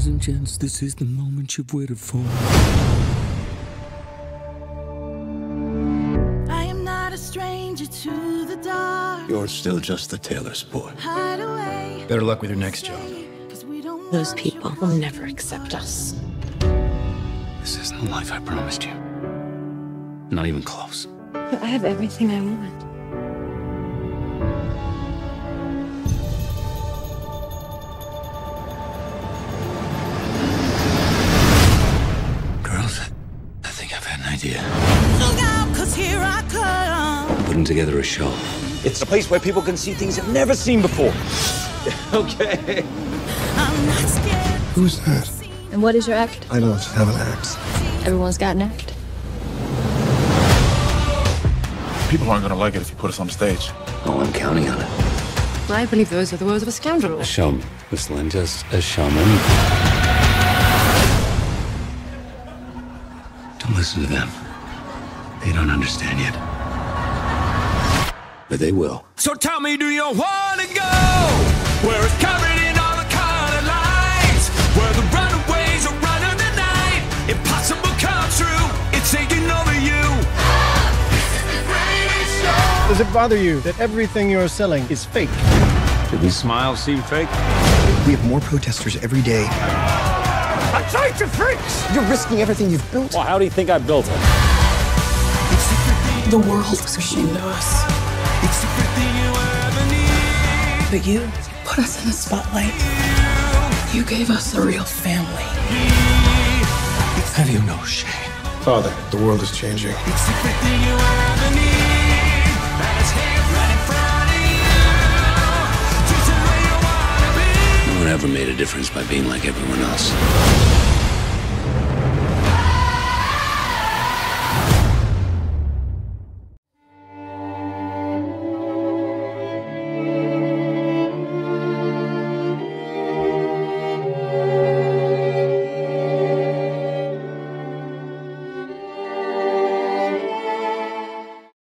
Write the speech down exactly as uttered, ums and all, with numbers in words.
and gents, this is the moment you've waited for. I am not a stranger to the dark. You're still just the tailor's boy. Hide away. Better luck with your next job. Those people will never accept us. This isn't the life I promised you. Not even close. But I have everything I want. Girls, I think I've had an idea. Look out, 'cause here I come. I'm putting together a show. It's a place where people can see things they've never seen before. Okay. I'm not scared. Who's that? And what is your act? I don't have an act. Everyone's got an act. People aren't gonna like it if you put us on stage. Oh, I'm counting on it. I believe those are the words of a scoundrel. A showman. Miss Linda's a showman. Don't listen to them. They don't understand yet. But they will. So tell me, do you wanna go where it's covered in all the colored lights, where the runaways are running the night? Impossible come true. It's taking over you. Does it bother you that everything you're selling is fake? Do these smiles seem fake? We have more protesters every day. I tried to freaks! You're risking everything you've built. Well, how do you think I built it? The world was ashamed of us. It's everything you ever need. But you put us in the spotlight. You gave us a real family. Have you no shame? Father, the world is changing. It's everything you ever need. And it's here right in front of you. Just where you wanna be. No one ever made a difference by being like everyone else.